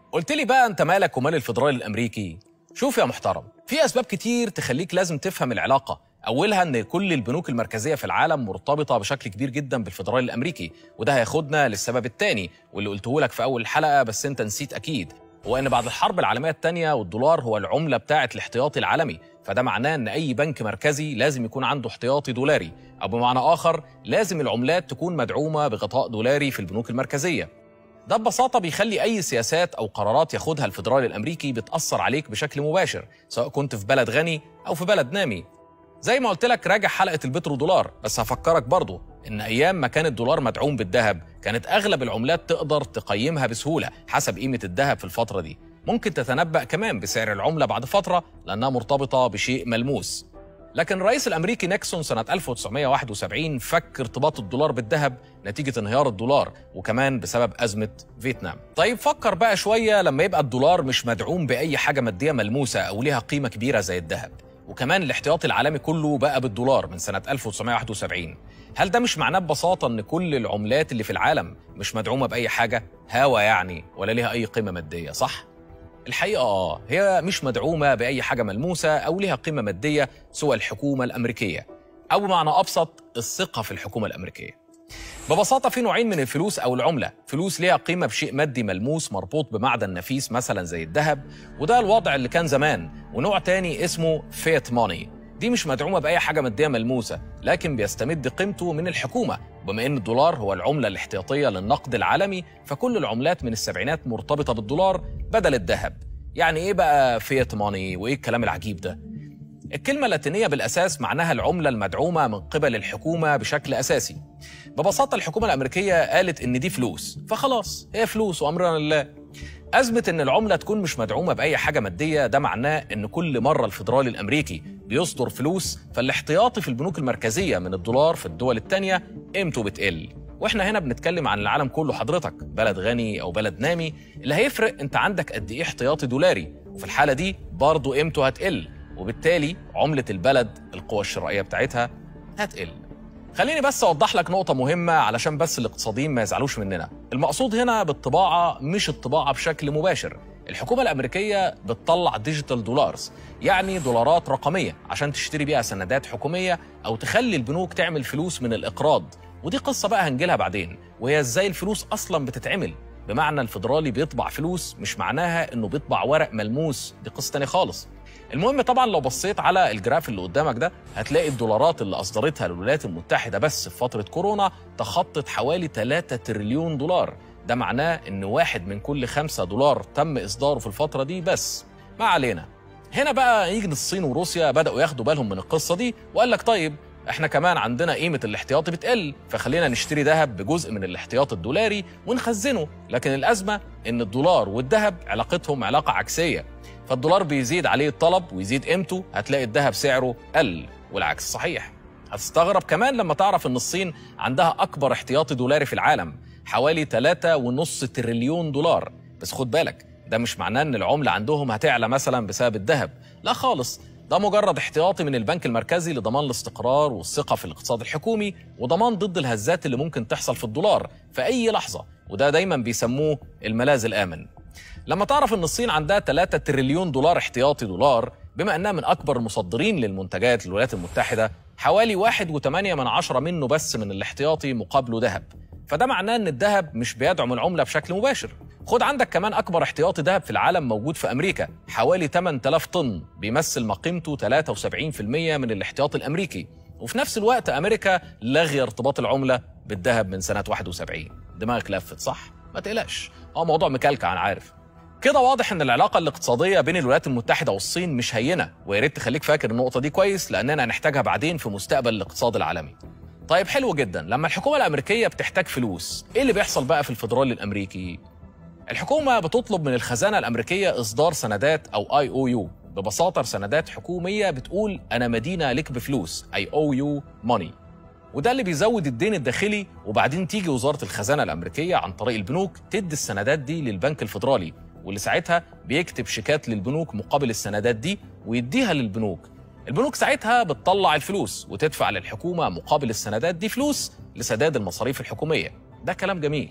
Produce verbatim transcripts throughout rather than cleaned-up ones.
قلت لي بقى انت مالك ومال الفدرالي الامريكي؟ شوف يا محترم، في اسباب كتير تخليك لازم تفهم العلاقه. اولها ان كل البنوك المركزيه في العالم مرتبطه بشكل كبير جدا بالفدرالي الامريكي، وده هياخدنا للسبب الثاني واللي قلته لك في اول الحلقه بس انت نسيت اكيد، هو ان بعد الحرب العالميه الثانيه والدولار هو العمله بتاعه الاحتياطي العالمي، فده معناه ان اي بنك مركزي لازم يكون عنده احتياطي دولاري، او بمعنى اخر لازم العملات تكون مدعومه بغطاء دولاري في البنوك المركزيه. ده ببساطة بيخلي أي سياسات أو قرارات ياخدها الفدرالي الأمريكي بتأثر عليك بشكل مباشر، سواء كنت في بلد غني أو في بلد نامي. زي ما قلت لك راجع حلقة البترو دولار، بس هفكرك برضو إن أيام ما كان الدولار مدعوم بالذهب كانت أغلب العملات تقدر تقيمها بسهولة حسب قيمة الذهب في الفترة دي، ممكن تتنبأ كمان بسعر العملة بعد فترة لأنها مرتبطة بشيء ملموس. لكن الرئيس الامريكي نيكسون سنه ألف وتسعمائة وواحد وسبعين فك ارتباط الدولار بالذهب نتيجه انهيار الدولار، وكمان بسبب ازمه فيتنام. طيب فكر بقى شويه لما يبقى الدولار مش مدعوم باي حاجه ماديه ملموسه او ليها قيمه كبيره زي الذهب، وكمان الاحتياطي العالمي كله بقى بالدولار من سنه ألف وتسعمائة وواحد وسبعين، هل ده مش معناه ببساطه ان كل العملات اللي في العالم مش مدعومه باي حاجه؟ هوا يعني، ولا ليها اي قيمه ماديه، صح؟ الحقيقة آه هي مش مدعومة بأي حاجة ملموسة أو لها قيمة مادية سوى الحكومة الأمريكية، أو بمعنى أبسط الثقة في الحكومة الأمريكية. ببساطة في نوعين من الفلوس أو العملة، فلوس ليها قيمة بشيء مادي ملموس مربوط بمعدن نفيس مثلا زي الذهب، وده الوضع اللي كان زمان، ونوع تاني اسمه فيت ماني، دي مش مدعومة بأي حاجة مادية ملموسة لكن بيستمد قيمته من الحكومة، وبما إن الدولار هو العملة الاحتياطية للنقد العالمي فكل العملات من السبعينات مرتبطة بالدولار بدل الذهب. يعني إيه بقى فيت ماني وإيه الكلام العجيب ده؟ الكلمة اللاتينية بالأساس معناها العملة المدعومة من قبل الحكومة بشكل أساسي. ببساطة الحكومة الأمريكية قالت إن دي فلوس فخلاص هي فلوس وأمرنا لله. أزمة إن العملة تكون مش مدعومة بأي حاجة مادية ده معناه إن كل مرة الفدرالي الأمريكي بيصدر فلوس فالاحتياطي في البنوك المركزية من الدولار في الدول التانية قيمته بتقل، واحنا هنا بنتكلم عن العالم كله حضرتك، بلد غني او بلد نامي، اللي هيفرق انت عندك قد ايه احتياطي دولاري، وفي الحاله دي برضه قيمته هتقل، وبالتالي عمله البلد القوى الشرائيه بتاعتها هتقل. خليني بس اوضح لك نقطه مهمه علشان بس الاقتصاديين ما يزعلوش مننا، المقصود هنا بالطباعه مش الطباعه بشكل مباشر. الحكومه الامريكيه بتطلع ديجيتال دولارز، يعني دولارات رقميه عشان تشتري بيها سندات حكوميه او تخلي البنوك تعمل فلوس من الاقراض، ودي قصة بقى هنجيلها بعدين، وهي ازاي الفلوس اصلا بتتعمل. بمعنى الفدرالي بيطبع فلوس مش معناها انه بيطبع ورق ملموس، دي قصة تانية خالص. المهم طبعا لو بصيت على الجراف اللي قدامك ده هتلاقي الدولارات اللي اصدرتها الولايات المتحدة بس في فترة كورونا تخطت حوالي ثلاثة تريليون دولار، ده معناه ان واحد من كل خمسة دولار تم اصداره في الفترة دي بس. ما علينا. هنا بقى يجي الصين وروسيا بدأوا ياخدوا بالهم من القصة دي وقال لك طيب احنا كمان عندنا قيمة الاحتياطي بتقل، فخلينا نشتري ذهب بجزء من الاحتياط الدولاري ونخزنه، لكن الأزمة إن الدولار والذهب علاقتهم علاقة عكسية، فالدولار بيزيد عليه الطلب ويزيد قيمته هتلاقي الذهب سعره قل، والعكس صحيح. هتستغرب كمان لما تعرف إن الصين عندها أكبر احتياطي دولاري في العالم، حوالي ثلاثة ونص تريليون دولار، بس خد بالك ده مش معناه إن العملة عندهم هتعلى مثلا بسبب الذهب، لا خالص، ده مجرد احتياطي من البنك المركزي لضمان الاستقرار والثقة في الاقتصاد الحكومي وضمان ضد الهزات اللي ممكن تحصل في الدولار في أي لحظة، وده دايما بيسموه الملاذ الآمن. لما تعرف ان الصين عندها ثلاثة تريليون دولار احتياطي دولار، بما انها من اكبر المصدرين للمنتجات للولايات المتحدة، حوالي واحد وثمانية من عشرة منه بس من الاحتياطي مقابله ذهب، فده معناه ان الذهب مش بيدعم العملة بشكل مباشر. خد عندك كمان اكبر احتياطي ذهب في العالم موجود في امريكا، حوالي ثمانية آلاف طن، بيمثل ما قيمته ثلاثة وسبعين بالمئة من الاحتياطي الامريكي، وفي نفس الوقت امريكا لغي ارتباط العملة بالذهب من سنة واحد وسبعين. دماغك لفت صح؟ ما تقلقش، هو موضوع مكلكع انا عارف. كده واضح ان العلاقة الاقتصادية بين الولايات المتحدة والصين مش هينة، ويا ريت تخليك فاكر النقطة دي كويس لاننا هنحتاجها بعدين في مستقبل الاقتصاد العالمي. طيب حلو جدا، لما الحكومة الامريكية بتحتاج فلوس، ايه اللي بيحصل بقى في الفدرالي الامريكي؟ الحكومة بتطلب من الخزانة الامريكية اصدار سندات او اي او يو، ببساطة سندات حكومية بتقول انا مدينة لك بفلوس، اي او يو ماني، وده اللي بيزود الدين الداخلي، وبعدين تيجي وزارة الخزانة الامريكية عن طريق البنوك تدي السندات دي للبنك الفدرالي، واللي ساعتها بيكتب شيكات للبنوك مقابل السندات دي ويديها للبنوك. البنوك ساعتها بتطلع الفلوس وتدفع للحكومة مقابل السندات دي فلوس لسداد المصاريف الحكومية. ده كلام جميل،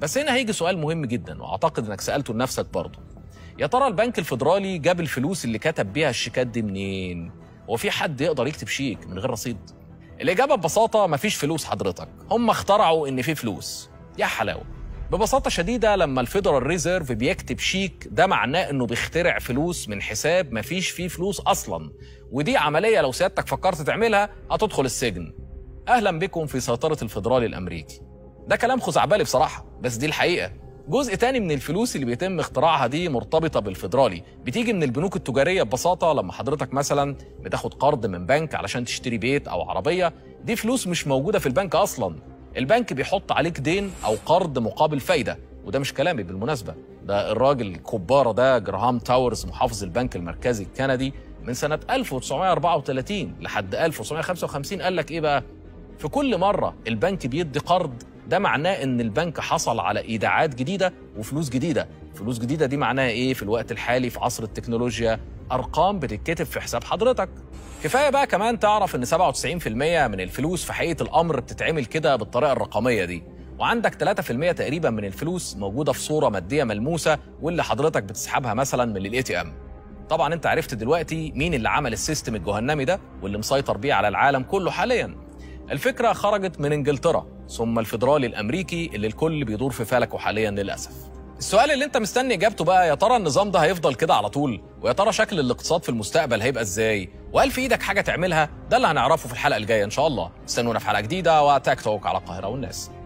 بس هنا هيجي سؤال مهم جدا واعتقد انك سالته لنفسك برضه. يا ترى البنك الفيدرالي جاب الفلوس اللي كتب بيها الشيكات دي منين؟ هو في حد يقدر يكتب شيك من غير رصيد؟ الاجابه ببساطه مفيش فلوس حضرتك، هم اخترعوا ان في فلوس. يا حلاوه. ببساطه شديده لما الفيدرال ريزيرف بيكتب شيك ده معناه انه بيخترع فلوس من حساب مفيش فيه فلوس اصلا، ودي عمليه لو سيادتك فكرت تعملها هتدخل السجن. اهلا بكم في سيطره الفيدرالي الامريكي. ده كلام خزعبلي بصراحه، بس دي الحقيقه. جزء تاني من الفلوس اللي بيتم اختراعها دي مرتبطه بالفيدرالي، بتيجي من البنوك التجاريه ببساطه. لما حضرتك مثلا بتاخد قرض من بنك علشان تشتري بيت او عربيه، دي فلوس مش موجوده في البنك اصلا. البنك بيحط عليك دين او قرض مقابل فايده، وده مش كلامي بالمناسبه، ده الراجل الكباره ده جراهام تاورز محافظ البنك المركزي الكندي من سنه ألف وتسعمائة وأربعة وثلاثين لحد ألف وتسعمائة وخمسة وخمسين قال لك ايه بقى؟ في كل مره البنك بيدي قرض ده معناه ان البنك حصل على ايداعات جديده وفلوس جديده. فلوس جديده دي معناها ايه في الوقت الحالي في عصر التكنولوجيا؟ ارقام بتتكتب في حساب حضرتك. كفايه بقى كمان تعرف ان سبعة وتسعين بالمئة من الفلوس في حقيقه الامر بتتعمل كده بالطريقه الرقميه دي، وعندك ثلاثة بالمئة تقريبا من الفلوس موجوده في صوره ماديه ملموسه واللي حضرتك بتسحبها مثلا من الاي تي ام. طبعا انت عرفت دلوقتي مين اللي عمل السيستم الجهنمي ده واللي مسيطر بيه على العالم كله حاليا. الفكره خرجت من انجلترا ثم الفيدرالي الامريكي اللي الكل بيدور في فلكه حاليا للاسف. السؤال اللي انت مستني اجابته بقى، يا ترى النظام ده هيفضل كده على طول؟ ويا ترى شكل الاقتصاد في المستقبل هيبقى ازاي؟ وهل في ايدك حاجه تعملها؟ ده اللي هنعرفه في الحلقه الجايه ان شاء الله. استنونا في حلقه جديده وتاك توك على القاهره والناس.